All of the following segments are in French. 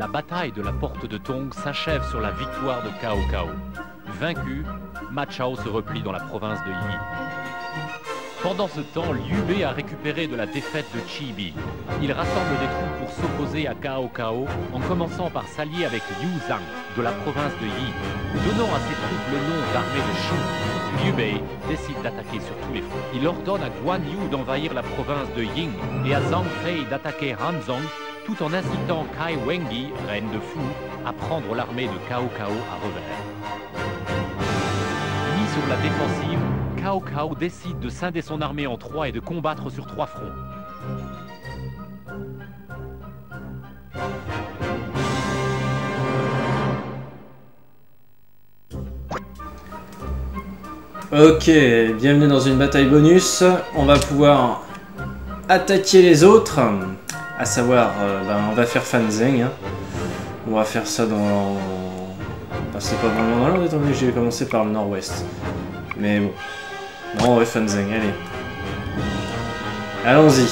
la bataille de la porte de Tong s'achève sur la victoire de Cao Cao. Vaincu, Ma Chao se replie dans la province de Yi. Pendant ce temps, Liu Bei a récupéré de la défaite de Chibi. Il rassemble des troupes pour s'opposer à Cao Cao en commençant par s'allier avec Liu Zhang de la province de Yi. Donnant à ses troupes le nom d'armée de Shu, Liu Bei décide d'attaquer sur tous les fronts. Il ordonne à Guan Yu d'envahir la province de Ying et à Zhang Fei d'attaquer Hanzhong, tout en incitant Kai Wengi, reine de Fu, à prendre l'armée de Cao Cao à revers. Mis sur la défensive, Cao Cao décide de scinder son armée en trois et de combattre sur trois fronts. Ok, bienvenue dans une bataille bonus. On va pouvoir attaquer les autres. À savoir, on va faire Fan Zheng. Hein. On va faire ça dans... Enfin, c'est pas vraiment dans l'ordre étant donné que j'ai commencé par le nord-ouest. Mais bon. Bon, ouais, Fan Zheng, allez. Allons-y.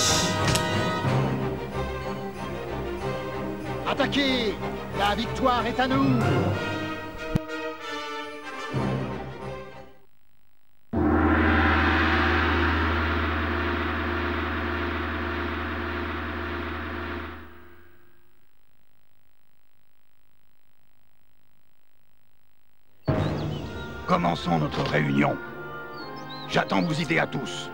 Attaquez! La victoire est à nous! Commençons notre réunion. J'attends vos idées à tous.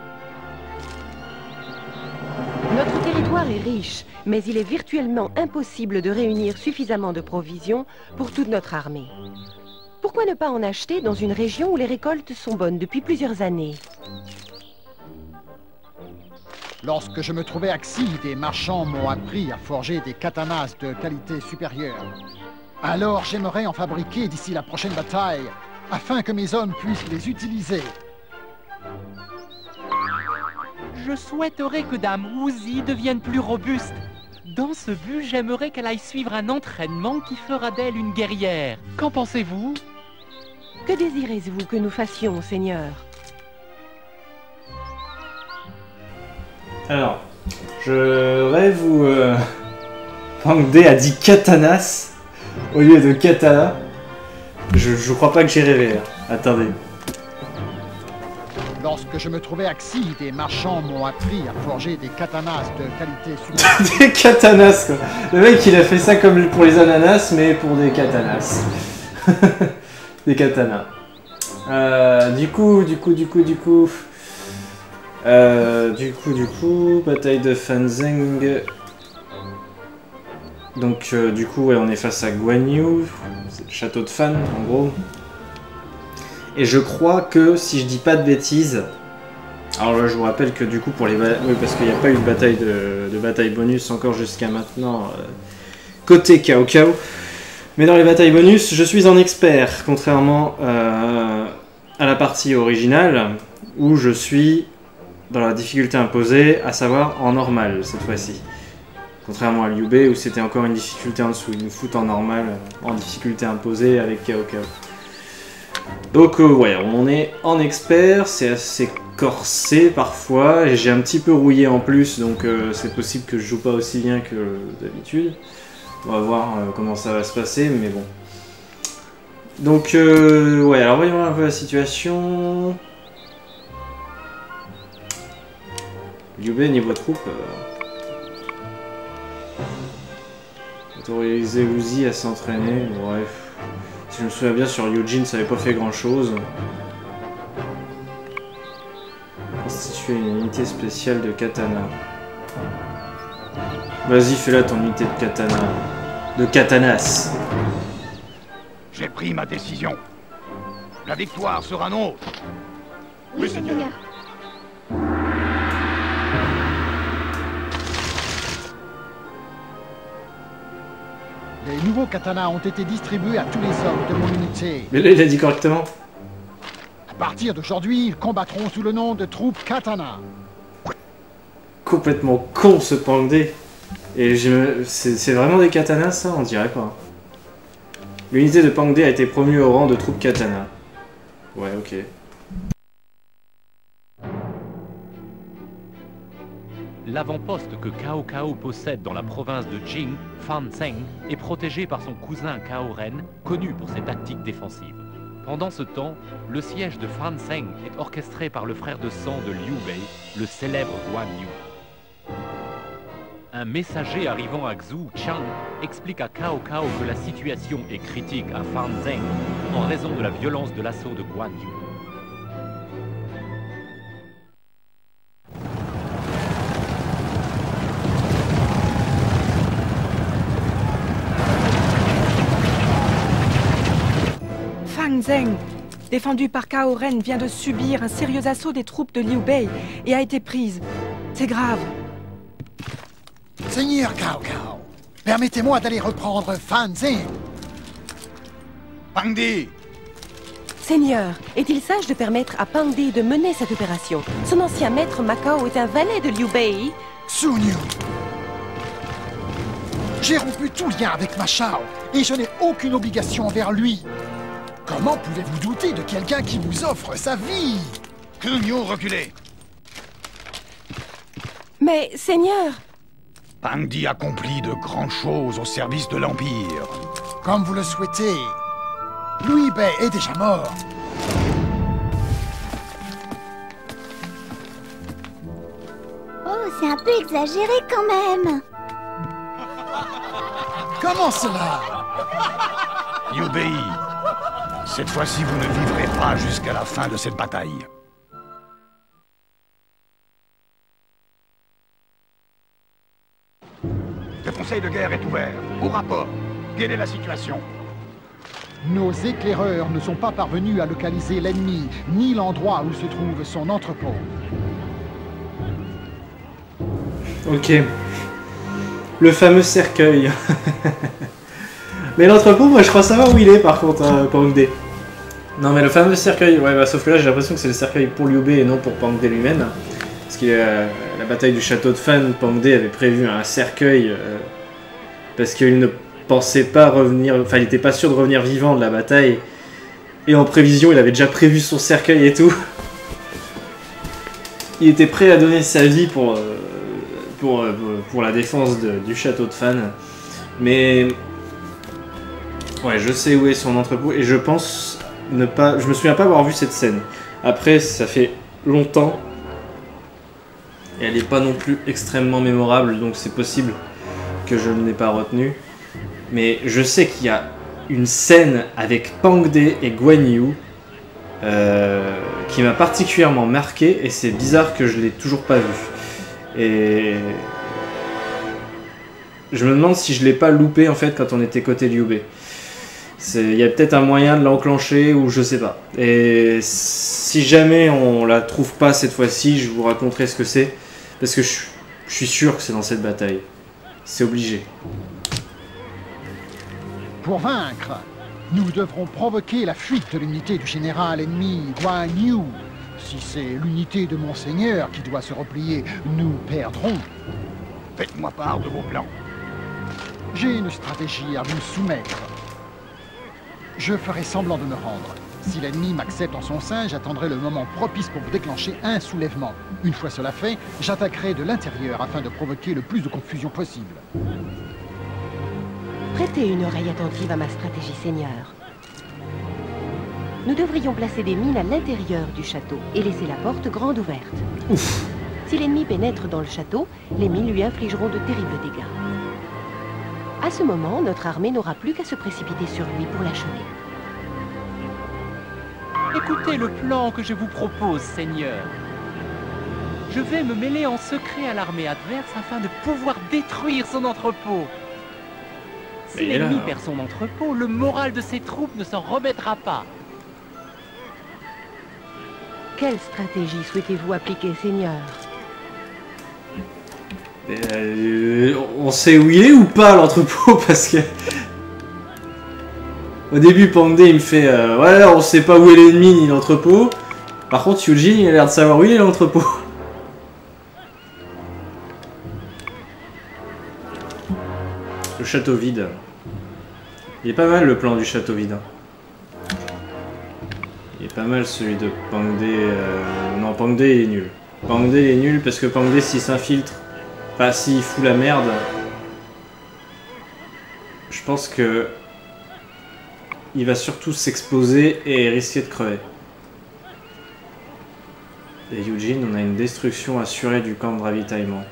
Notre territoire est riche, mais il est virtuellement impossible de réunir suffisamment de provisions pour toute notre armée. Pourquoi ne pas en acheter dans une région où les récoltes sont bonnes depuis plusieurs années? Lorsque je me trouvais à Xi, des marchands m'ont appris à forger des katanas de qualité supérieure. Alors j'aimerais en fabriquer d'ici la prochaine bataille, afin que mes hommes puissent les utiliser. Je souhaiterais que Dame Wuzi devienne plus robuste. Dans ce but, j'aimerais qu'elle aille suivre un entraînement qui fera d'elle une guerrière. Qu'en pensez-vous? Que désirez-vous que nous fassions, Seigneur? Alors, je rêve où Pang De a dit katanas au lieu de katana. Je crois pas que j'ai rêvé. Hein. Attendez. Lorsque je me trouvais à Xi, des marchands m'ont appris à forger des katanas de qualité supérieure. Des katanas, quoi. Le mec, il a fait ça comme pour les ananas, mais pour des katanas. Des katanas. Du coup, bataille de Fan Zheng. Donc, du coup, ouais, on est face à Guan Yu. C'est le château de Fan, en gros. Et je crois que, si je dis pas de bêtises... Alors là, je vous rappelle que du coup, pour les... Oui, parce qu'il n'y a pas eu de bataille bonus encore jusqu'à maintenant, côté Cao Cao. Mais dans les batailles bonus, je suis en expert, contrairement à la partie originale, où je suis dans la difficulté imposée, à savoir en normal, cette fois-ci. Contrairement à Liu Bei, où c'était encore une difficulté en dessous. Ils nous foutent en normal, en difficulté imposée avec Cao Cao. Donc ouais, on est en expert, c'est assez corsé parfois, et j'ai un petit peu rouillé en plus, donc c'est possible que je joue pas aussi bien que d'habitude. On va voir comment ça va se passer, mais bon. Donc ouais, alors voyons un peu la situation. Liu Bei niveau troupe. Autoriser Wuzi à s'entraîner, bref. Si je me souviens bien, sur Yujin, ça n'avait pas fait grand chose. Constituer une unité spéciale de katana. Vas-y, fais-la ton unité de katana. De katanas. J'ai pris ma décision. La victoire sera nôtre. Oui, Seigneur. Les nouveaux katanas ont été distribués à tous les hommes de mon unité. Mais là, il a dit correctement. À partir d'aujourd'hui, ils combattront sous le nom de troupes katana. Complètement con ce Pang De. Et c'est vraiment des katanas ça? On dirait pas. L'unité de Pang De a été promue au rang de troupe katana. Ouais, ok. l'avant-poste que Cao Cao possède dans la province de Jing, Fanzheng, est protégé par son cousin Cao Ren, connu pour ses tactiques défensives. Pendant ce temps, le siège de Fanzheng est orchestré par le frère de sang de Liu Bei, le célèbre Guan Yu. Un messager arrivant à Xu Chang explique à Cao Cao que la situation est critique à Fanzheng en raison de la violence de l'assaut de Guan Yu. Fanzheng, défendu par Cao Ren, vient de subir un sérieux assaut des troupes de Liu Bei et a été prise. C'est grave. Seigneur Cao Cao, permettez-moi d'aller reprendre Fanzheng. Pangdi! Seigneur, est-il sage de permettre à Pangdi de mener cette opération? Son ancien maître Macao est un valet de Liu Bei. Xu Niu. J'ai rompu tout lien avec Ma Chao et je n'ai aucune obligation envers lui. Comment pouvez-vous douter de quelqu'un qui vous offre sa vie? Kunio reculé! Mais, Seigneur... Pangdi accomplit de grandes choses au service de l'Empire. Comme vous le souhaitez. Liu Bei est déjà mort. Oh, c'est un peu exagéré quand même. Comment cela? Liu Bei, cette fois-ci vous ne vivrez pas jusqu'à la fin de cette bataille. Le conseil de guerre est ouvert. Au rapport. Quelle est la situation? Nos éclaireurs ne sont pas parvenus à localiser l'ennemi, ni l'endroit où se trouve son entrepôt. Ok. Le fameux cercueil. Mais l'entrepôt, moi je crois savoir où il est par contre, Pangde. Non mais le fameux cercueil, ouais bah sauf que là j'ai l'impression que c'est le cercueil pour Liu Bei et non pour Pangde lui-même. Parce que la bataille du château de Fan, Pangde avait prévu un cercueil parce qu'il ne pensait pas revenir, enfin il n'était pas sûr de revenir vivant de la bataille. Et en prévision il avait déjà prévu son cercueil et tout. Il était prêt à donner sa vie pour la défense du château de Fan. Mais ouais, je sais où est son entrepôt et je pense ne pas... Je me souviens pas avoir vu cette scène. Après, ça fait longtemps. Et elle n'est pas non plus extrêmement mémorable, donc c'est possible que je ne l'ai pas retenue. Mais je sais qu'il y a une scène avec Pangde et Guan Yu qui m'a particulièrement marqué et c'est bizarre que je l'ai toujours pas vu. Et je me demande si je l'ai pas loupé en fait quand on était côté Liu Bei. Il y a peut-être un moyen de l'enclencher ou je sais pas. Et si jamais on la trouve pas cette fois-ci, je vous raconterai ce que c'est. Parce que je suis sûr que c'est dans cette bataille. C'est obligé. Pour vaincre, nous devrons provoquer la fuite de l'unité du général ennemi Guan Yu. Si c'est l'unité de Monseigneur qui doit se replier, nous perdrons. Faites-moi part de vos plans. J'ai une stratégie à vous soumettre. Je ferai semblant de me rendre. Si l'ennemi m'accepte en son sein, j'attendrai le moment propice pour vous déclencher un soulèvement. Une fois cela fait, j'attaquerai de l'intérieur afin de provoquer le plus de confusion possible. Prêtez une oreille attentive à ma stratégie, Seigneur. Nous devrions placer des mines à l'intérieur du château et laisser la porte grande ouverte. Ouf. Si l'ennemi pénètre dans le château, les mines lui infligeront de terribles dégâts. À ce moment, notre armée n'aura plus qu'à se précipiter sur lui pour l'achever. Écoutez le plan que je vous propose, Seigneur. Je vais me mêler en secret à l'armée adverse afin de pouvoir détruire son entrepôt. Si l'ennemi perd son entrepôt, le moral de ses troupes ne s'en remettra pas. Quelle stratégie souhaitez-vous appliquer, Seigneur? On sait où il est ou pas l'entrepôt parce que... Au début, Pangde il me fait ouais, on sait pas où est l'ennemi ni l'entrepôt. Par contre, Yujin il a l'air de savoir où il est l'entrepôt. Le château vide. Il est pas mal le plan du château vide. Il est pas mal celui de Pangde. Non, Pangde il est nul. Pangde il est nul parce que Pangde s'il s'infiltre Bah, s'il fout la merde, je pense que il va surtout s'exploser et risquer de crever. Et Eugene, on a une destruction assurée du camp de ravitaillement.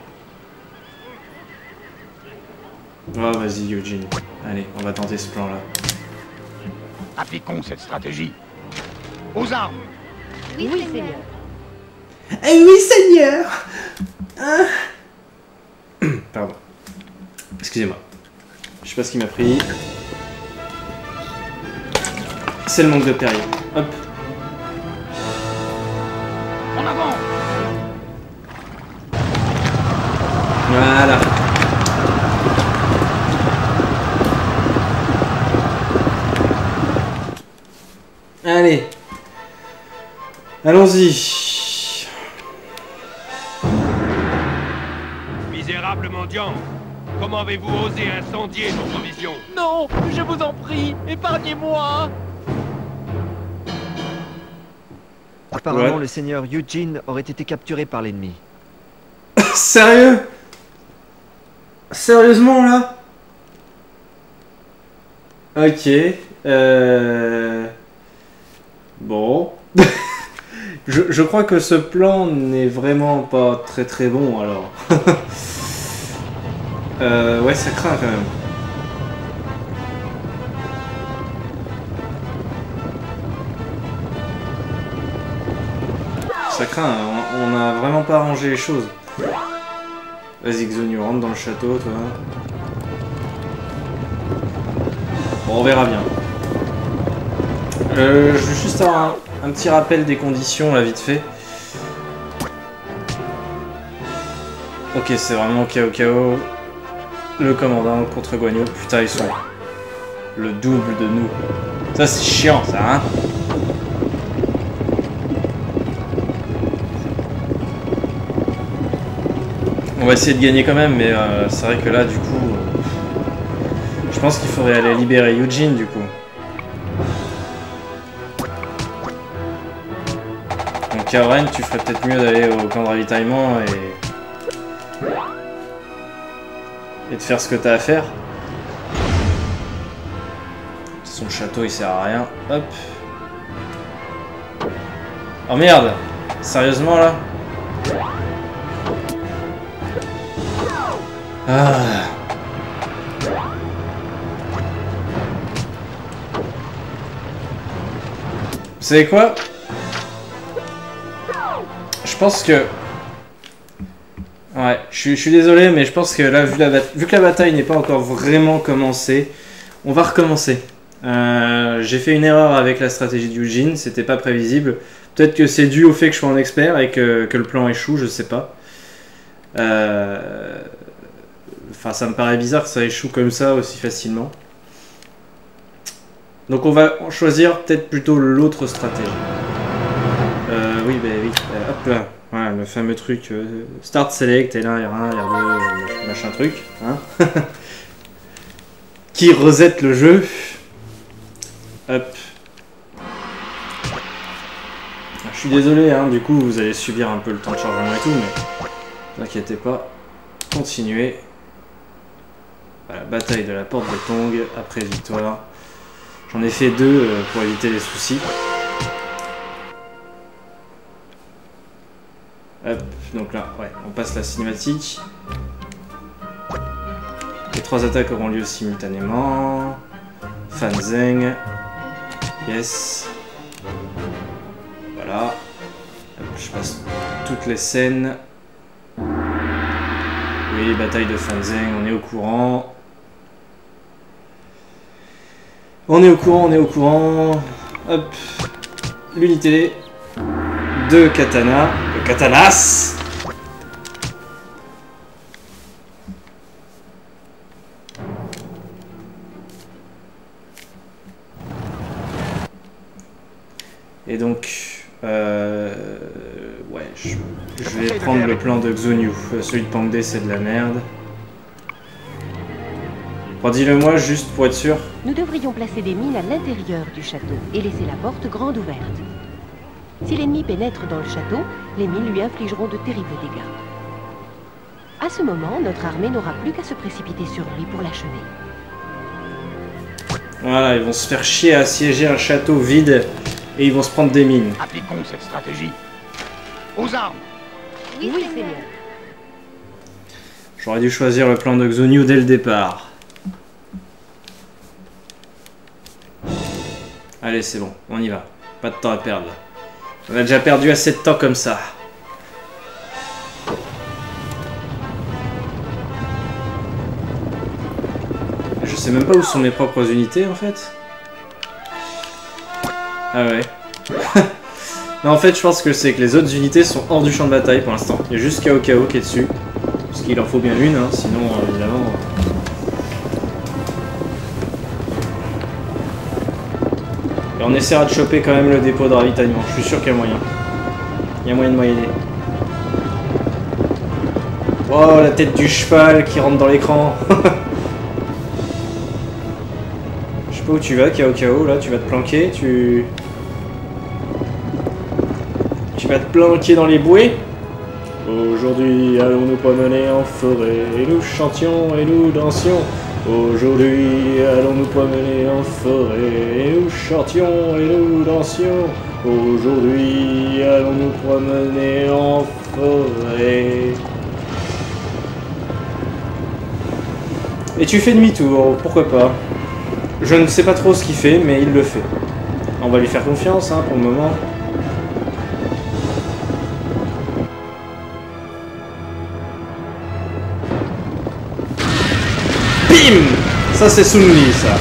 Oh, vas-y, Eugene. Allez, on va tenter ce plan-là. Appliquons cette stratégie. Aux armes! Oui, Seigneur. Eh oui, Seigneur! Ah. Pardon. Excusez-moi. Je sais pas ce qui m'a pris. C'est le manque de péril. Hop. En avant! Voilà. Allez. Allons-y. Misérable mendiant, comment avez-vous osé incendier nos provisions? Non, je vous en prie, épargnez-moi. Apparemment, Ouais. le seigneur Eugene aurait été capturé par l'ennemi. Sérieux? Sérieusement là? Ok. Bon. je crois que ce plan n'est vraiment pas très très bon alors. Ouais, ça craint quand même. Ça craint, on n'a vraiment pas arrangé les choses. Vas-y Xonu, rentre dans le château toi. Bon, on verra bien. Je vais juste avoir un petit rappel des conditions là vite fait. Ok, c'est vraiment KO. Le commandant contre Guanyu. Putain, ils sont le double de nous. Ça c'est chiant ça, hein. On va essayer de gagner quand même, mais c'est vrai que là, du coup, je pense qu'il faudrait aller libérer Eugene, du coup. Donc, Kaoren, tu ferais peut-être mieux d'aller au camp de ravitaillement et de faire ce que t'as à faire. Son château, il sert à rien. Hop. Oh merde! Sérieusement, là? Ah. Vous savez quoi? Je pense que... Ouais, je suis désolé, mais je pense que là, vu que la bataille n'est pas encore vraiment commencée, on va recommencer. J'ai fait une erreur avec la stratégie de Eugene, c'était pas prévisible. Peut-être que c'est dû au fait que je sois un expert et que le plan échoue, je sais pas. Enfin, ça me paraît bizarre que ça échoue comme ça aussi facilement. Donc on va choisir peut-être plutôt l'autre stratégie. Oui, bah oui. Hop là. Voilà, le fameux truc. Start Select, L1, R1, R2, machin truc. Hein. Qui reset le jeu. Hop. Je suis désolé, hein, du coup vous allez subir un peu le temps de chargement et tout, mais ne vous inquiétez pas. Continuez. Voilà, bataille de la porte de Tong, après victoire. J'en ai fait 2 pour éviter les soucis. Hop, donc là, ouais, on passe la cinématique. Les 3 attaques auront lieu simultanément. Fan Zeng. Yes. Voilà. Hop, je passe toutes les scènes. Oui, bataille de Fan Zeng, on est au courant. On est au courant. Hop. L'unité de katana. De katanas. Et donc, ouais, je vais prendre le plan de Xonu. Celui de Pangde, c'est de la merde. Redis-le moi juste pour être sûr. Nous devrions placer des mines à l'intérieur du château et laisser la porte grande ouverte. Si l'ennemi pénètre dans le château, les mines lui infligeront de terribles dégâts. À ce moment, notre armée n'aura plus qu'à se précipiter sur lui pour l'achever. Voilà, ils vont se faire chier à assiéger un château vide et ils vont se prendre des mines. Appliquons cette stratégie. Aux armes! Oui, Seigneur. J'aurais dû choisir le plan de Xu dès le départ. Allez, c'est bon, on y va. Pas de temps à perdre. On a déjà perdu assez de temps comme ça. Je sais même pas où sont mes propres unités en fait. Ah ouais. Non, en fait, je pense que c'est que les autres unités sont hors du champ de bataille pour l'instant. Il y a juste Cao Cao qui est dessus. Parce qu'il en faut bien une, hein, sinon évidemment. Et on essaiera de choper quand même le dépôt de ravitaillement. Je suis sûr qu'il y a moyen. Il y a moyen de moyenner. Oh, la tête du cheval qui rentre dans l'écran. Je sais pas où tu vas, Cao Cao, là, tu vas te planquer, tu vas te planquer dans les bouées. Aujourd'hui, allons nous promener en forêt, et nous chantions et nous dansions. Aujourd'hui, allons nous promener en forêt, et nous chantions et nous dansions. Aujourd'hui, allons nous promener en forêt. Et tu fais demi-tour, pourquoi pas. Je ne sais pas trop ce qu'il fait, mais il le fait. On va lui faire confiance, hein, pour le moment. Bim! Ça, c'est Sun Li, ça.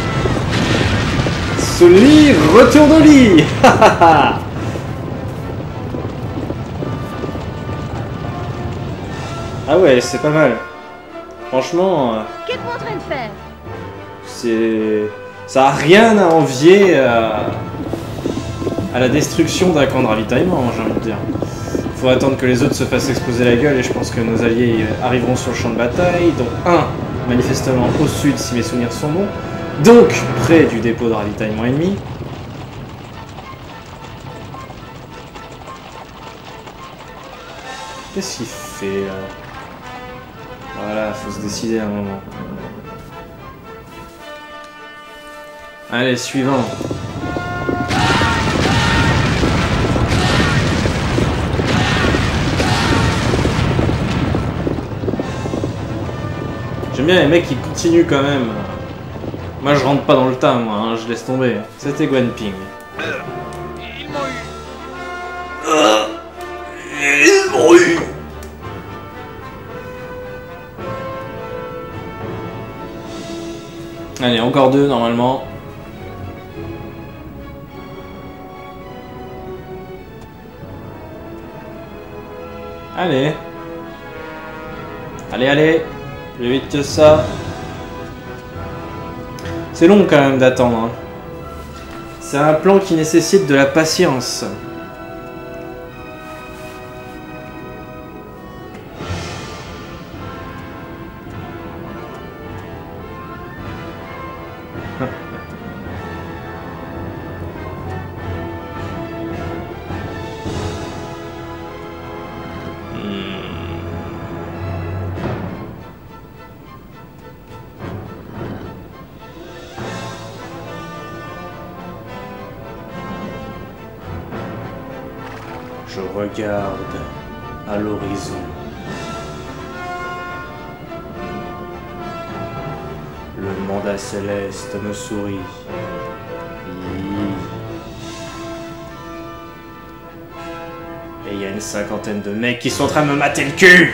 Sun Li, retourne au lit. Ah ouais, c'est pas mal. Franchement... Qu'êtes-vous en train de faire? Ça a rien à envier à la destruction d'un camp de ravitaillement, j'ai envie de dire. Il faut attendre que les autres se fassent exploser la gueule et je pense que nos alliés arriveront sur le champ de bataille, dont un manifestement au sud si mes souvenirs sont bons, donc près du dépôt de ravitaillement ennemi. Qu'est-ce qu'il fait là? Voilà, faut se décider à un moment. Allez, suivant. J'aime bien les mecs qui continuent quand même. Moi je rentre pas dans le tas, moi, hein, je laisse tomber. C'était Guan Ping. Ils m'ont eu. Ils m'ont eu. Allez, encore deux normalement. Allez. Allez, allez. Plus vite que ça. C'est long quand même d'attendre. Hein. C'est un plan qui nécessite de la patience. Je regarde à l'horizon. Le mandat céleste me sourit. Et il y a une cinquantaine de mecs qui sont en train de me mater le cul.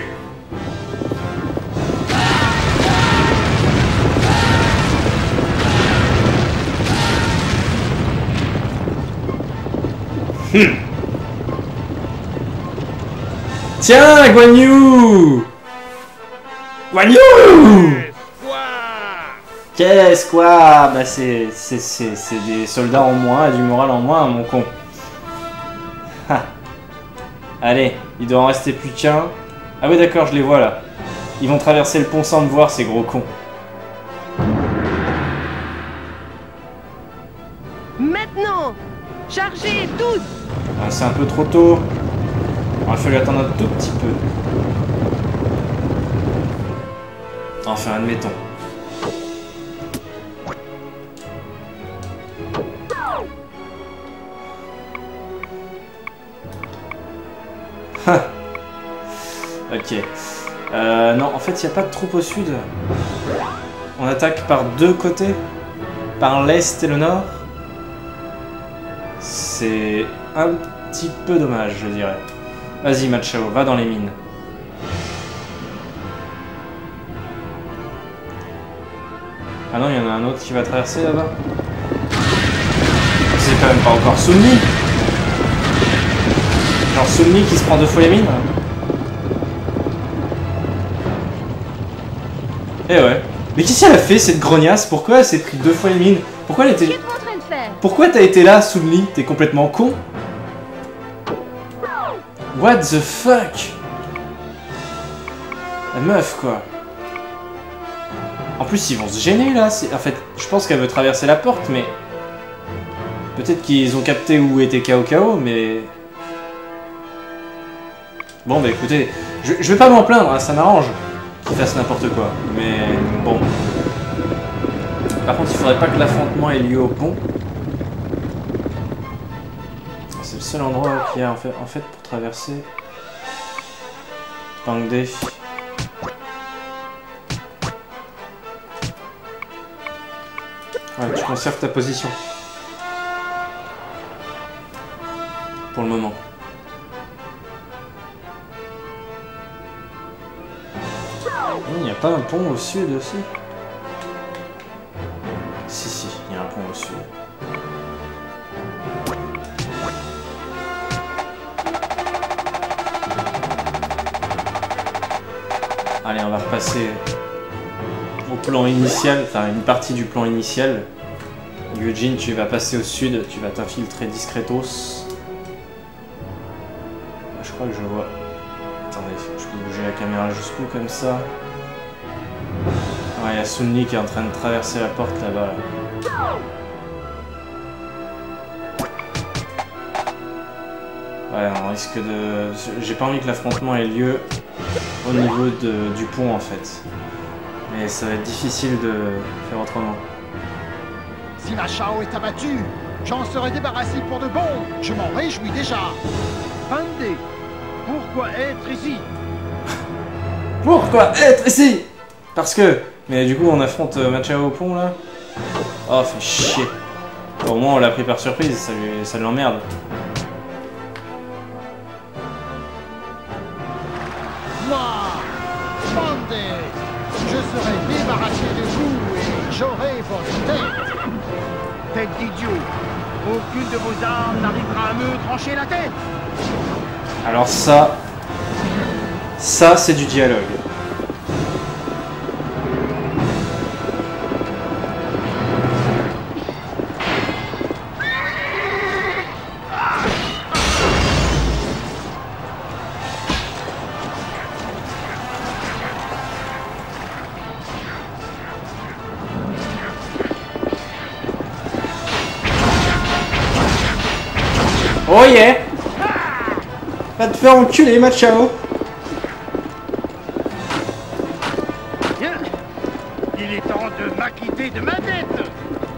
Tiens, Guan Yu! Guan Yu! Qu'est-ce quoi? Bah c'est des soldats en moins et du moral en moins, mon con. Ha. Allez, il doit en rester plus qu'un. Ah ouais d'accord, je les vois là. Ils vont traverser le pont sans me voir, ces gros cons. Maintenant! Chargez tous! Ah, c'est un peu trop tôt. Il aurait fallu attendre un tout petit peu. Enfin, admettons. Ok. Non, en fait, il n'y a pas de troupes au sud. On attaque par deux côtés. Par l'est et le nord. C'est un petit peu dommage, je dirais. Vas-y, Machao, va dans les mines. Ah non, il y en a un autre qui va traverser là-bas. C'est quand même pas encore Sunmi. Genre Sunmi qui se prend 2 fois les mines. Eh ouais. Mais qu'est-ce qu'elle a fait cette grognasse? Pourquoi elle s'est pris 2 fois les mines? Pourquoi elle était... Qu'est-ce que tu es en train de faire? Pourquoi t'as été là, Sunmi? T'es complètement con? What the fuck? La meuf, quoi. En plus, ils vont se gêner, là. En fait, je pense qu'elle veut traverser la porte, mais... Peut-être qu'ils ont capté où était Cao Cao, mais... Bon, bah écoutez, je vais pas m'en plaindre, hein, ça m'arrange qu'ils fassent n'importe quoi. Mais bon. Par contre, il faudrait pas que l'affrontement ait lieu au pont. C'est le seul endroit qu'il y a en fait pour traverser. Pangde. Ouais, tu conserves ta position. Pour le moment. Il n'y a pas un pont au sud aussi? Si, il y a un pont au sud. Allez, on va repasser au plan initial, enfin une partie du plan initial. Eugene, tu vas passer au sud, tu vas t'infiltrer discretos. Je crois que je vois... Attendez, je peux bouger la caméra jusqu'où comme ça? Ouais, il y a Sunmi qui est en train de traverser la porte là-bas. Ouais, on risque de... J'ai pas envie que l'affrontement ait lieu au niveau du pont en fait. Mais ça va être difficile de faire autrement. Si Machao est abattu, j'en serai débarrassé pour de bon. Je m'en réjouis déjà. Pangde, pourquoi être ici? Pourquoi être ici? Parce que... Mais du coup, on affronte Machao au pont là. Oh, fait chier. Au moins, on l'a pris par surprise, ça l'emmerde. Moi, Pangde, je serai débarrassé de vous et j'aurai votre tête. Tête d'idiot, aucune de vos armes n'arrivera à me trancher la tête. Alors ça c'est du dialogue. Oh yeah! Va te faire enculer, Machao! Il est temps de m'acquitter de ma dette!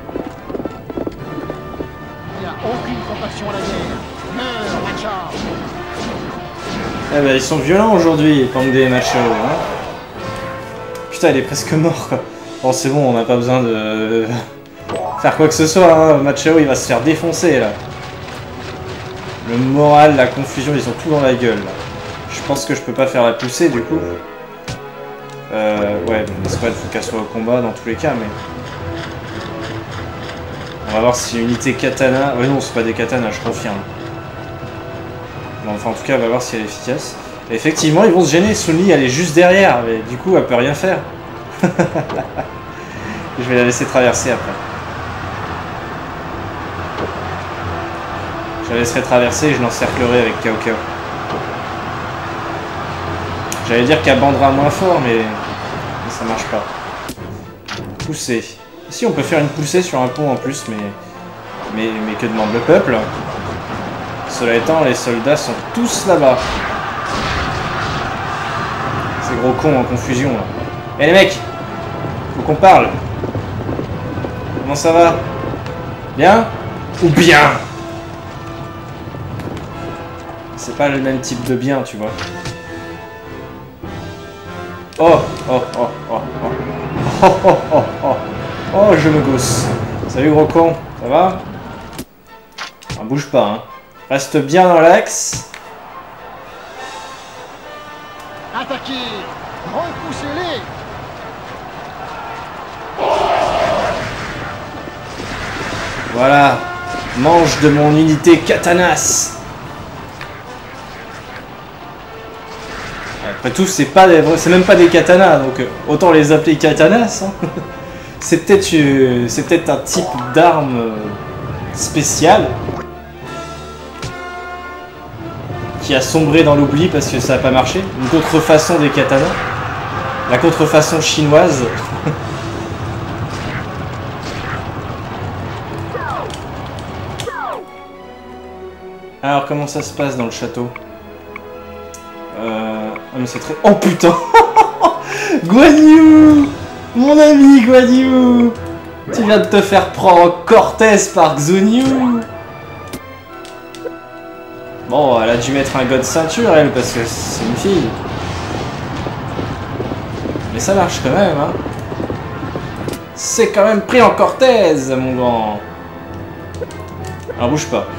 Il n'y a aucune compassion à la guerre. Meurs, Machao! Eh ben, ils sont violents aujourd'hui, Pangde et Machao, hein? Putain, il est presque mort, quoi. Bon, c'est bon, on n'a pas besoin de faire quoi que ce soit, hein. Machao, il va se faire défoncer, là. Le moral, la confusion, ils ont tout dans la gueule, là. Je pense que je peux pas faire la poussée, du coup. Ouais, bon, c'est pas, il faut qu'elle soit au combat, dans tous les cas, mais... On va voir si l'unité katana... Ouais, non, c'est pas des katanas, je confirme. Bon, enfin, en tout cas, on va voir si elle est efficace. Et effectivement, ils vont se gêner. Sunmi, elle est juste derrière, mais du coup, elle peut rien faire. Je vais la laisser traverser après. Je la laisserai traverser et je l'encerclerai avec Cao Cao. J'allais dire qu'elle bandera moins fort, mais ça marche pas. Pousser. Si, on peut faire une poussée sur un pont en plus, mais que demande le peuple? Cela étant, les soldats sont tous là-bas. Ces gros cons en confusion, là. Eh les mecs, qu'on parle. Comment ça va? Bien? Ou bien? C'est pas le même type de bien, tu vois. Oh, oh, oh, oh, oh. Oh, oh, oh, oh. Oh, je me gousse. Salut gros con, ça va? Ah, bouge pas, hein. Reste bien dans l'axe. Attaquez! Repoussez-les! Voilà. Mange de mon unité Katanas. Après tout, c'est même pas des katanas, donc autant les appeler katanas. Hein. C'est peut-être un type d'arme spéciale qui a sombré dans l'oubli parce que ça n'a pas marché. Une contrefaçon des katanas, la contrefaçon chinoise. Alors comment ça se passe dans le château? Ah mais c'est très... Oh putain. Guan Yu, mon ami Guan Yu, tu viens de te faire prendre Cortez par Xun Yu. Bon, elle a dû mettre un god ceinture, elle, parce que c'est une fille. Mais ça marche quand même, hein. C'est quand même pris en Cortez, mon grand. Alors bouge pas.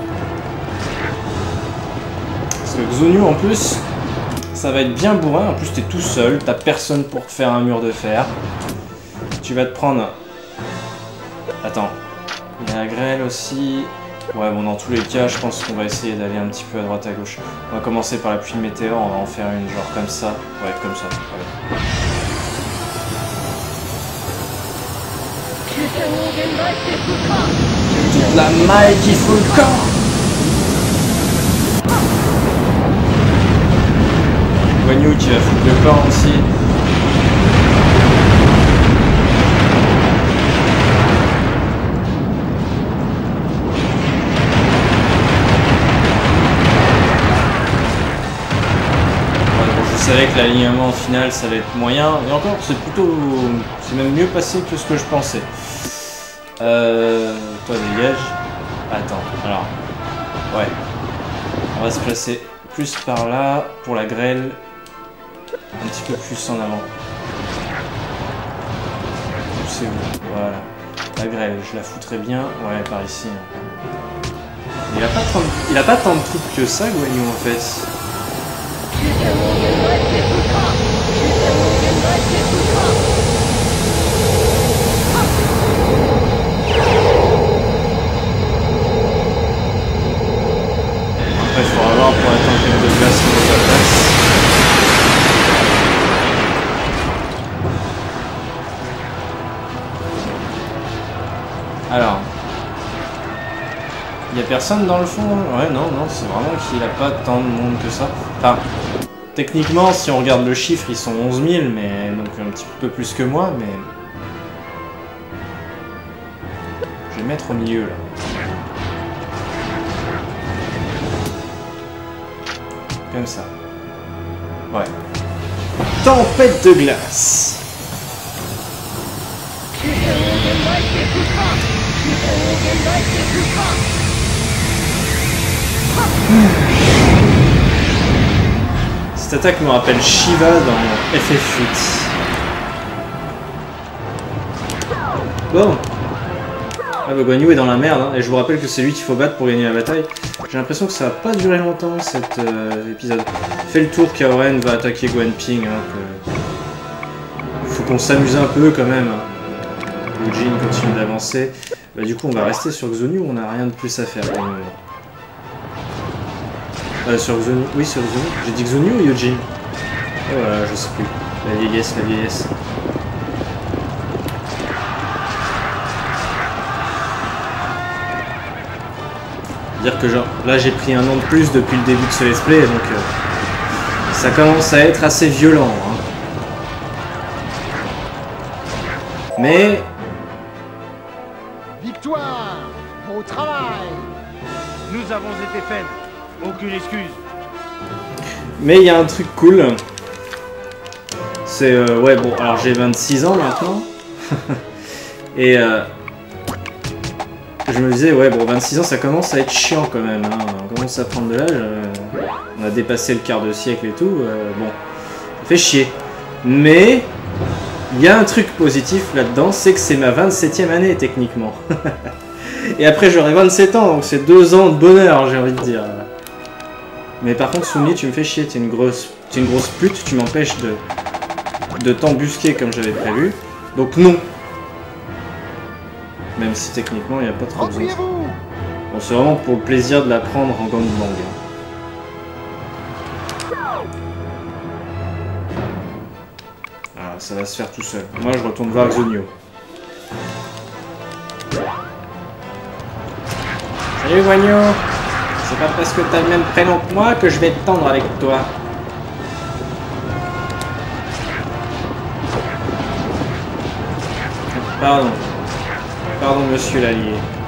Parce que Xun Yu, en plus... Ça va être bien bourrin, en plus t'es tout seul, t'as personne pour faire un mur de fer. Tu vas te prendre... Attends, il y a la grêle aussi. Ouais bon, dans tous les cas, je pense qu'on va essayer d'aller un petit peu à droite à gauche. On va commencer par la pluie de météore, on va en faire une genre comme ça. Ouais, comme ça. Ouais. Toute la maille qui fout le camp. Guan Yu qui va foutre le camp aussi. Ouais, bon, je savais que l'alignement final ça allait être moyen, et encore c'est plutôt... c'est même mieux passé que ce que je pensais. Toi dégage. Attends, alors... Ouais. On va se placer plus par là pour la grêle. Un petit peu plus en avant. C'est où? Voilà. La grêle, je la foutrais bien. Ouais, par ici. Il a pas tant de troupes que ça, Guan Yu, en fait. Après, il faudra voir pour attendre qu'elle déplace sa place. Alors, il n'y a personne dans le fond? Ouais, non, c'est vraiment qu'il n'a pas tant de monde que ça. Enfin, techniquement, si on regarde le chiffre, ils sont 11 000, mais donc un petit peu plus que moi, mais... Je vais mettre au milieu, là. Comme ça. Ouais. Tempête de glace. Cette attaque me rappelle Shiva dans FF8. Bon. Ah bah Guan Yu est dans la merde, hein, et je vous rappelle que c'est lui qu'il faut battre pour gagner la bataille. J'ai l'impression que ça va pas durer longtemps cet épisode. Fais le tour, Kaoren va attaquer Guan Ping. Hein, faut qu'on s'amuse un peu quand même. Hein. Eugene continue d'avancer. Bah, du coup on va rester sur Xun Yu, on n'a rien de plus à faire pour le moment. Sur Xun Yu, oui sur Xun Yu. J'ai dit Xun Yu ou Eugene? Oh voilà, je sais plus. La vieillesse, la vieillesse. Dire que genre, là j'ai pris un an de plus depuis le début de ce let's play, donc ça commence à être assez violent. Hein. Mais... Victoire! Beau travail! Nous avons été faibles. Aucune excuse. Mais il y a un truc cool. C'est... ouais bon, alors j'ai 26 ans maintenant. Et je me disais, ouais, bon, 26 ans, ça commence à être chiant quand même. Hein. On commence à prendre de l'âge. On a dépassé le quart de siècle et tout. Bon, ça fait chier. Mais il y a un truc positif là-dedans, c'est que c'est ma 27e année techniquement. Et après, j'aurai 27 ans, donc c'est 2 ans de bonheur, j'ai envie de dire. Mais par contre, Soumi, tu me fais chier. T'es une grosse pute. Tu m'empêches de t'embusquer comme j'avais prévu. Donc non. Même si techniquement il n'y a pas trop besoin. Bon, c'est vraiment pour le plaisir de la prendre en gangbang. Ah, ça va se faire tout seul. Moi je retourne voir Zonio. Salut Guagno. C'est pas parce que t'as le même prénom que moi que je vais te tendre avec toi. Pardon. Pardon, monsieur l'allié.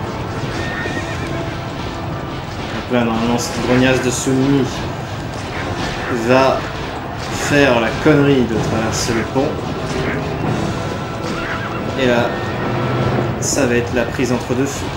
Donc là, normalement, cette grognasse de Soumi va faire la connerie de traverser le pont. Et là, ça va être la prise entre deux feux.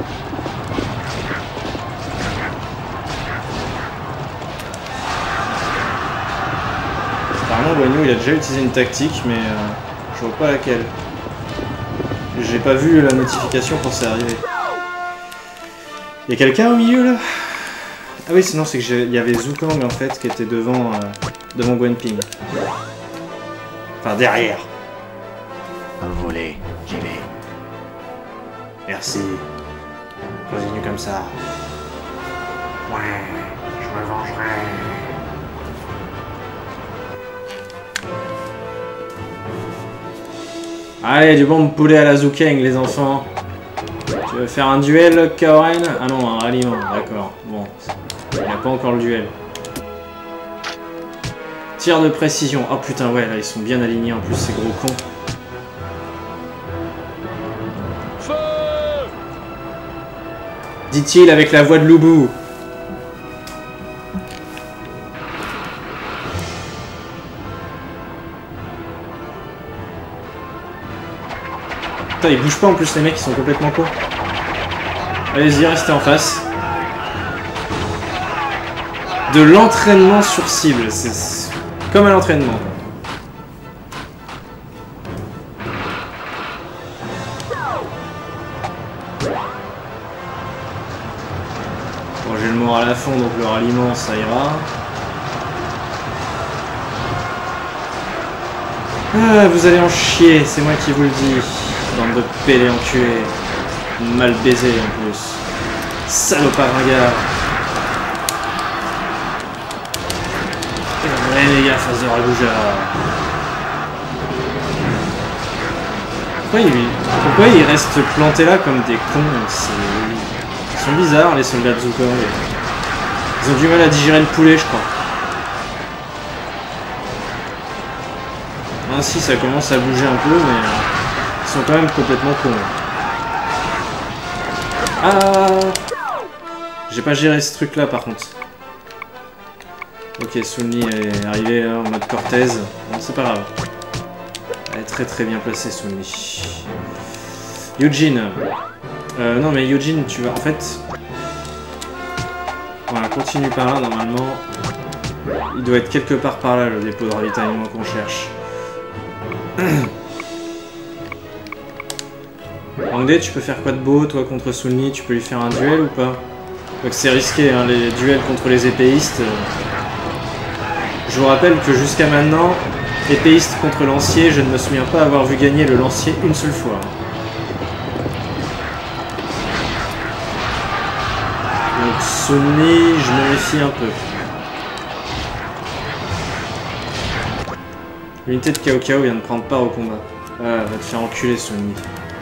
Apparemment, Guagno, il a déjà utilisé une tactique, mais je vois pas laquelle. J'ai pas vu la notification quand c'est arrivé. Y'a quelqu'un au milieu là? Ah oui, sinon c'est que il y avait Zukang en fait qui était devant Gwenping. Enfin derrière. Envolé, j'y vais. Merci. Continue comme ça. Ouais, je me vengerai. Allez, du bon poulet à la Zukang, les enfants. Tu veux faire un duel, Kaoren? Ah non, un ralliement, d'accord. Bon, il n'y a pas encore le duel. Tir de précision. Oh putain, ouais, là, ils sont bien alignés en plus, ces gros cons. Dit-il avec la voix de Loubou. Putain, ils bougent pas en plus, les mecs, ils sont complètement cons. Allez-y, restez en face. De l'entraînement sur cible, c'est comme à l'entraînement. Bon, j'ai le moral à fond, donc le ralliement, ça ira. Ah, vous allez en chier, c'est moi qui vous le dis. Bande de pélés enculés. Mal baisé en plus. Salopard ringard. Allez les gars, face de Raguja. Pourquoi ils restent plantés là comme des cons? Ils sont bizarres les soldats de Zukang. Ils ont du mal à digérer le poulet, je crois. Ainsi ça commence à bouger un peu, mais ils sont quand même complètement cons. Ah, j'ai pas géré ce truc là par contre. Ok, Sunny est arrivé là, en mode Cortez. Bon, c'est pas grave. Elle est très très bien placée, Sunny. Eugene. Non mais Eugene, tu vas en fait... Voilà, continue par là normalement. Il doit être quelque part par là le dépôt de ravitaillement qu'on cherche. Angde, tu peux faire quoi de beau, toi, contre Sunny? Tu peux lui faire un duel ou pas? Donc c'est risqué, hein, les duels contre les épéistes. Je vous rappelle que jusqu'à maintenant, épéiste contre lancier, je ne me souviens pas avoir vu gagner le lancier une seule fois. Donc Sunny, je me méfie un peu. L'unité de Cao Cao vient de prendre part au combat. Ah, va te faire enculer, Sunny.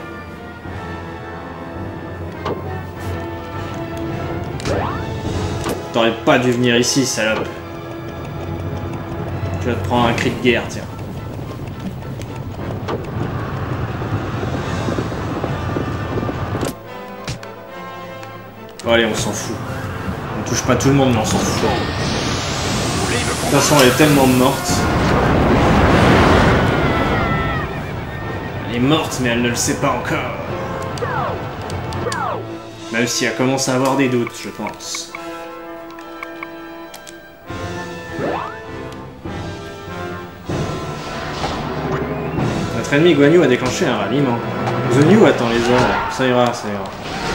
T'aurais pas dû venir ici, salope. Tu vas te prendre un cri de guerre, tiens. Oh, allez, on s'en fout. On touche pas tout le monde, mais on s'en fout. De toute façon, elle est tellement morte. est morte, mais elle ne le sait pas encore. Même si elle commence à avoir des doutes, je pense. Notre ennemi Guan Yu a déclenché un ralliement. The New attend les ordres. Ça ira, ça ira.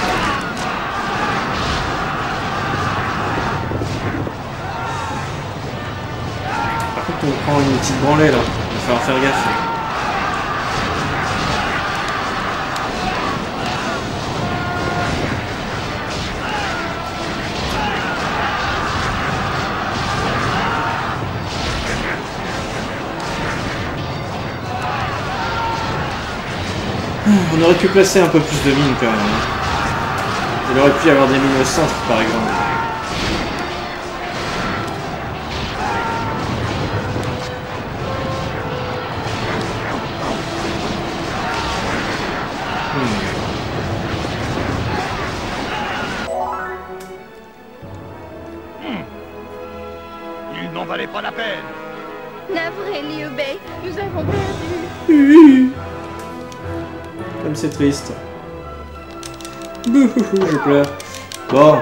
Par contre, on prend une petite branlée là. Il va falloir faire gaffe. On aurait pu placer un peu plus de mines quand même. Il aurait pu y avoir des mines au centre par exemple. Il n'en valait pas la peine. Navré, Liu Bei, nous avons perdu. Comme c'est triste. Bouhouhou, je pleure. Bon.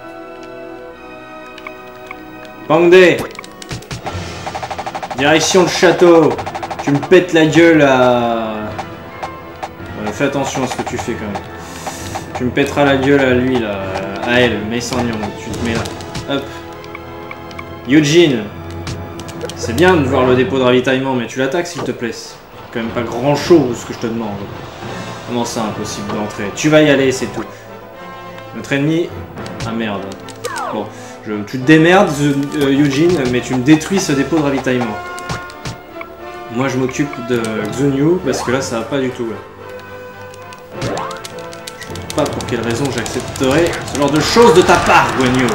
Pangde. Direction le château. Tu me pètes la gueule à... fais attention à ce que tu fais quand même. Tu me pèteras la gueule à lui là. À elle, mais sans nion. Tu te mets là. Hop. Eugene. C'est bien de voir le dépôt de ravitaillement, mais tu l'attaques s'il te plaît. C'est quand même pas grand chose ce que je te demande. Comment ça, impossible d'entrer? Tu vas y aller, c'est tout. Notre ennemi... Ah merde. Bon, tu te démerdes, Eugene, mais tu me détruis ce dépôt de ravitaillement. Moi, je m'occupe de Xun Yu, parce que là, ça va pas du tout. Là. Je sais pas pour quelle raison j'accepterais ce genre de choses de ta part, Guan Yu.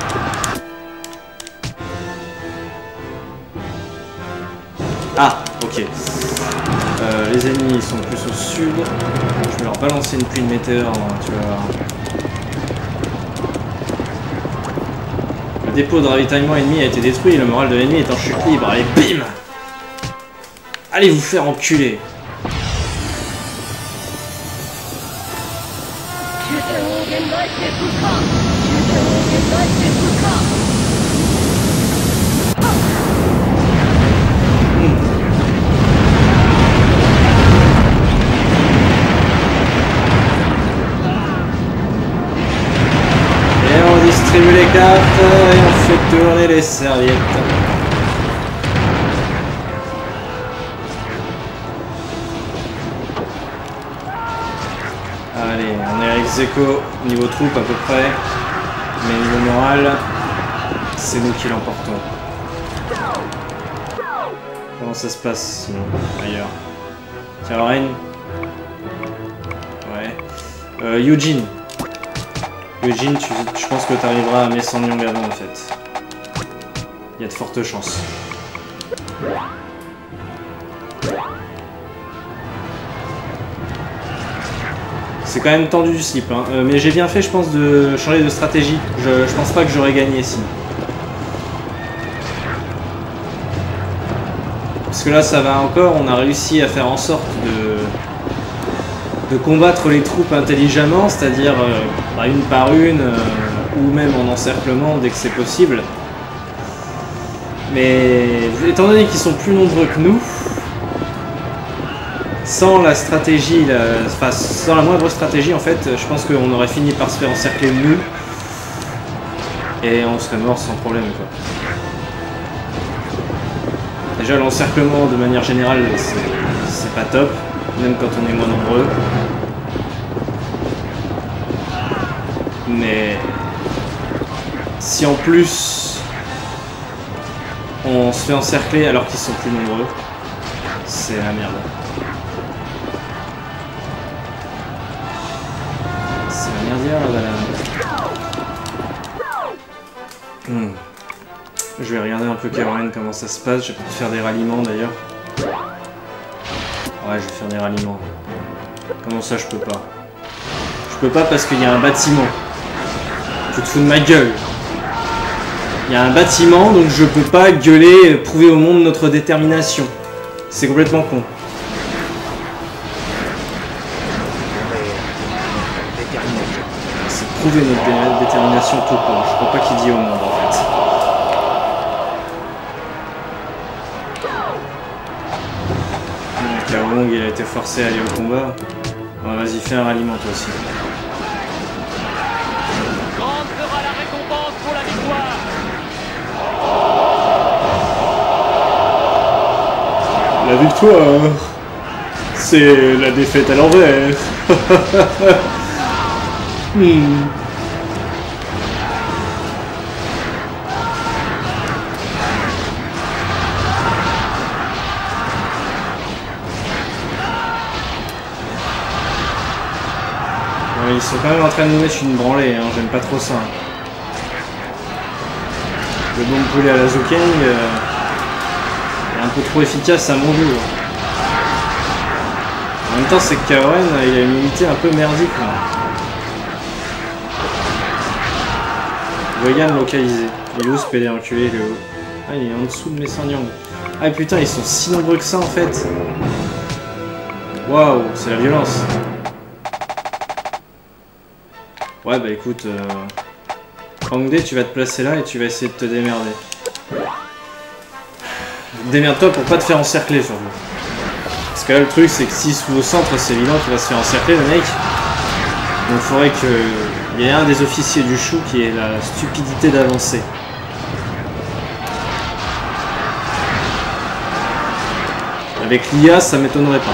Ah, ok. Les ennemis sont plus au sud. Je vais leur balancer une pluie de météores, hein, tu vas voir. Le dépôt de ravitaillement ennemi a été détruit, le moral de l'ennemi est en chute libre. Allez, bim! Allez vous faire enculer! On distribue les cartes et on fait tourner les serviettes. Allez, on est ex aequo niveau troupe à peu près, mais niveau moral, c'est nous qui l'emportons. Comment ça se passe sinon ailleurs? Tiens Lorraine. Ouais. Eugene. Eugene, je pense que tu arriveras à Messanyang avant en fait. Il y a de fortes chances. C'est quand même tendu du slip, hein. Mais j'ai bien fait je pense de changer de stratégie. Je pense pas que j'aurais gagné sinon. Parce que là ça va encore, on a réussi à faire en sorte de combattre les troupes intelligemment, c'est-à-dire une par une, ou même en encerclement dès que c'est possible. Mais étant donné qu'ils sont plus nombreux que nous, sans la stratégie, sans la moindre stratégie en fait, je pense qu'on aurait fini par se faire encercler nous, et on serait mort sans problème quoi. Déjà l'encerclement de manière générale c'est pas top, même quand on est moins nombreux. Mais si en plus on se fait encercler alors qu'ils sont plus nombreux, c'est la merde. C'est la merdière là, voilà. Je vais regarder un peu Caroline comment ça se passe, je vais peut-être faire des ralliements d'ailleurs. Ouais, je vais faire des ralliements. Comment ça je peux pas? Je peux pas parce qu'il y a un bâtiment. Tu te fous de ma gueule. Il y a un bâtiment, donc je peux pas gueuler, prouver au monde notre détermination. C'est complètement con. terminé. C'est prouver notre détermination tout court. Je crois pas qu'il dit au monde en fait. Donc Wong il a été forcé à aller au combat. Oh, vas-y, fais un ralliement toi aussi. Grande sera la récompense pour la victoire. La victoire, c'est la défaite à l'envers. Ouais, ils sont quand même en train de nous mettre une branlée, hein. J'aime pas trop ça. Le bon poulet à la Zhou Kang est un peu trop efficace à mon goût. En même temps, c'est que Kaoren, il a une unité un peu merdique là. Weyyan localisé. Il est où ce PD enculé, il est où? Ah, il est en dessous de mes Sanyang. Ah putain, ils sont si nombreux que ça en fait. Waouh, c'est la violence. Ouais, bah écoute, Hongdae, tu vas te placer là et tu vas essayer de te démerder. Démerde-toi pour pas te faire encercler surtout. Parce que là, le truc, c'est que s'il se fout au centre, c'est évident qu'il va se faire encercler le mec. Donc il faudrait qu'il y ait un des officiers du chou qui ait la stupidité d'avancer. Avec l'IA, ça m'étonnerait pas.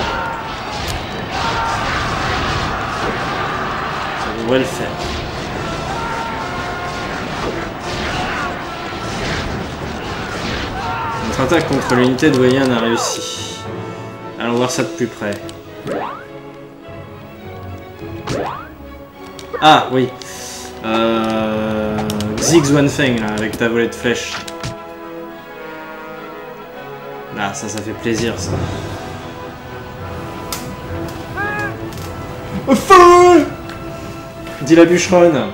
Ça devrait le faire. Notre attaque contre l'unité de Weyyan a réussi. Allons voir ça de plus près. Ah oui. Ziggs Wanfeng là, avec ta volée de flèches. Ah, ça fait plaisir ça. Feu! Dit la bûcheronne.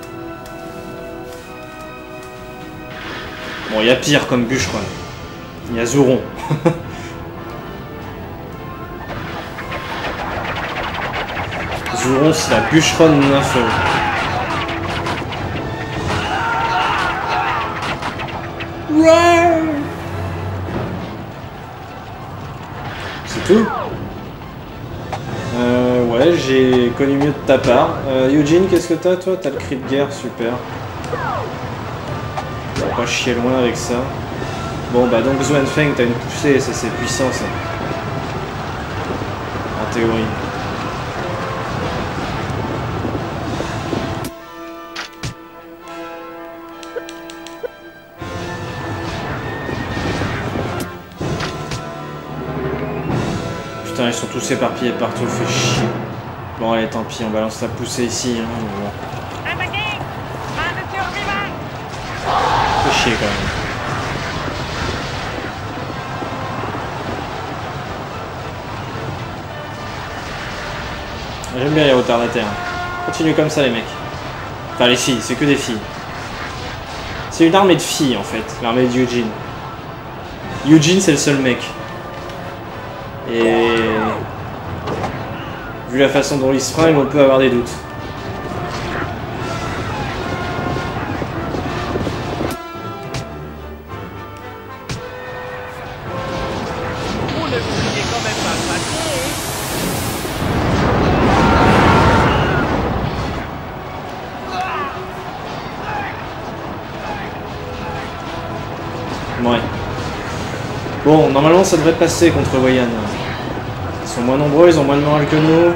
Bon, il y a pire comme bûcheronne. Il y a Zouron. Zouron, c'est la bûcheronne nympho. Ouais! C'est tout? Ouais, j'ai connu mieux de ta part. Eugene, qu'est-ce que t'as, toi? T'as le cri de guerre, super. On va pas chier loin avec ça. Bon, bah donc Zwanfeng, t'as une poussée, ça c'est puissant, ça. En théorie. Putain, ils sont tous éparpillés partout, fait chier. Bon, allez, tant pis, on balance la poussée ici. Hein, bon. Fait chier quand même. J'aime bien les retardataires. Continue comme ça, les mecs. Enfin, les filles, c'est que des filles. C'est une armée de filles, en fait, l'armée de Eugene. Eugene, c'est le seul mec. Et... vu la façon dont il se fringue, on peut avoir des doutes. Vous ne vouliez quand même pas passer. Ouais. Bon, normalement ça devrait passer contre Weyyan. Ils sont moins nombreux, ils ont moins de morale que nous.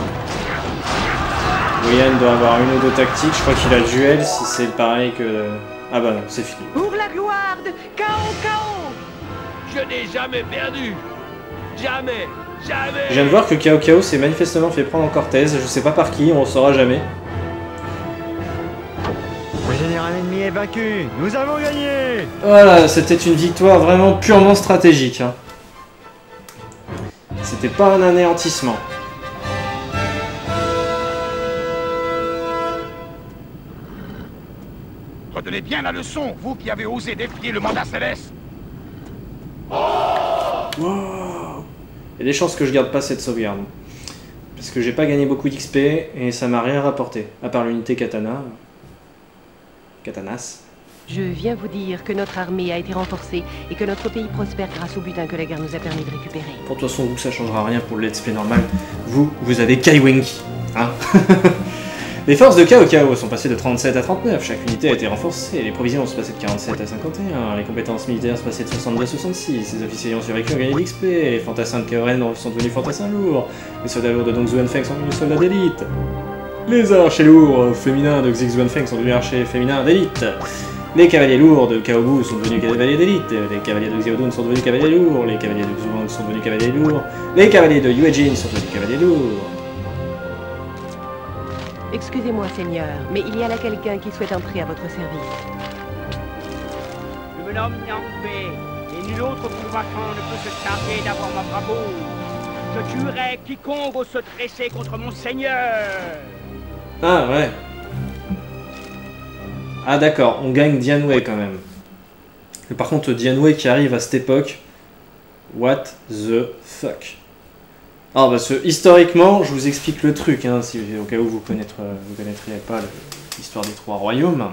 Weyyan doit avoir une ou deux tactiques, je crois qu'il a le duel si c'est pareil que... Ah bah non, c'est fini. Pour la gloire de Cao. Je n'ai jamais perdu. Jamais. Jamais. Je viens de voir que Cao s'est manifestement fait prendre en Cortez, je sais pas par qui, on le saura jamais. Le général ennemi est vaincu. Nous avons gagné. Voilà, c'était une victoire vraiment purement stratégique. Hein. C'était pas un anéantissement. Retenez bien la leçon, vous qui avez osé défier le mandat céleste. Wow. Il y a des chances que je garde pas cette sauvegarde. Parce que j'ai pas gagné beaucoup d'XP et ça m'a rien rapporté. À part l'unité katana. Katanas. Je viens vous dire que notre armée a été renforcée et que notre pays prospère grâce au butin que la guerre nous a permis de récupérer. Pour de toute façon, vous, ça changera rien pour le let's play normal. Vous avez Kaiwenki. Hein. Les forces de Cao Cao sont passées de 37 à 39, chaque unité a été renforcée, les provisions sont passées de 47 à 51, les compétences militaires sont passées de 62 à 66, les officiers ayant survécu ont gagné de l'XP, les fantassins de Kaoren sont devenus fantassins lourds, les soldats lourds de Dong Xuanfeng sont devenus soldats d'élite, les archers lourds féminins de Xix Xuanfeng sont devenus archers féminins d'élite, les cavaliers lourds de Kaobu sont devenus cavaliers d'élite, les cavaliers de Xiaodun sont devenus cavaliers lourds, les cavaliers de Xuang sont devenus cavaliers lourds, les cavaliers de Yuejin sont devenus cavaliers lourds. Excusez-moi, Seigneur, mais il y a là quelqu'un qui souhaite entrer à votre service. Je me nomme Yang Bei, et nul autre combattant ne peut se targuer d'avoir ma bravoure. Je tuerai quiconque ose se dresser contre mon Seigneur. Ah ouais. Ah d'accord, on gagne Dianwei quand même. Et par contre, Dianwei qui arrive à cette époque, what the fuck. Ah parce que historiquement, je vous explique le truc, hein, si, au cas où vous connaîtriez pas l'histoire des trois royaumes.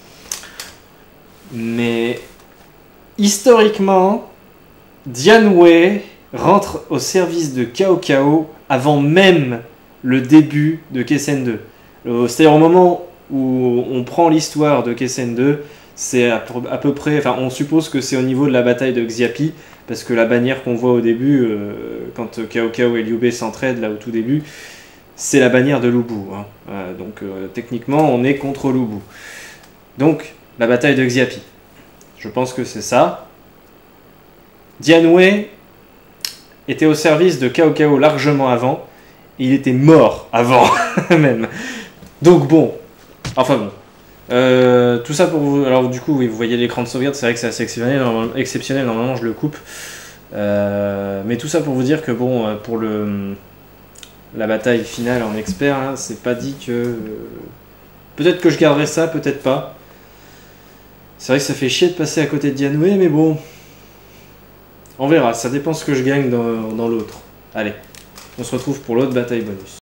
Mais historiquement, Dianwei rentre au service de Cao Cao avant même le début de Kessen 2. C'est-à-dire au moment où on prend l'histoire de Kessen 2, c'est à peu près, enfin on suppose que c'est au niveau de la bataille de Xiapi, parce que la bannière qu'on voit au début, quand Cao Cao et Liu Bei s'entraident là au tout début, c'est la bannière de Lu Bu. Hein. Donc techniquement on est contre Lu Bu. Donc la bataille de Xiapi. Je pense que c'est ça. Dianwei était au service de Cao Cao largement avant, et il était mort avant même. Donc bon, enfin bon. Tout ça pour vous. Alors du coup, oui, vous voyez l'écran de sauvegarde, c'est vrai que c'est assez exceptionnel, normalement je le coupe. Mais tout ça pour vous dire que bon, pour la bataille finale en expert, hein, c'est pas dit que... peut-être que je garderai ça, peut-être pas. C'est vrai que ça fait chier de passer à côté de Dianwei, mais bon... on verra, ça dépend ce que je gagne dans l'autre. Allez, on se retrouve pour l'autre bataille bonus.